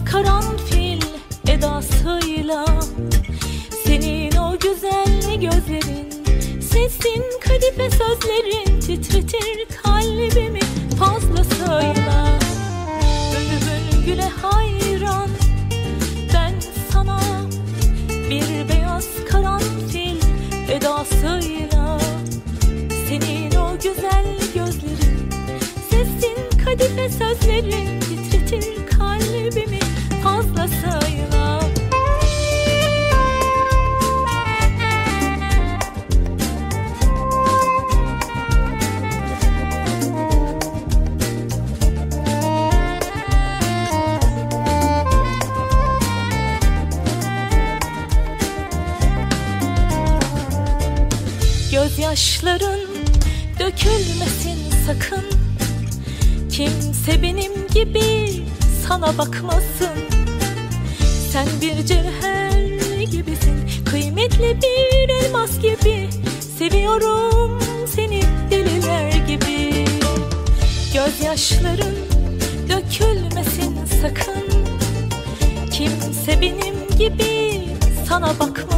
karanfil edasıyla, senin o güzel gözlerin, sesin, kadife sözlerin titretir kalbimi fazlasıyla. Bülbül hayran ben sana, bir beyaz karanfil edasıyla, senin o güzel gözlerin, sesin, kadife sözlerin titretir kalbimi fazlasıyla. Gözyaşların dökülmesin sakın, kimse benim gibi sana bakmasın. Sen bir cevher gibisin, kıymetli bir elmas gibi, seviyorum seni deliler gibi. Gözyaşların dökülmesin sakın, kimse benim gibi sana bakmasın.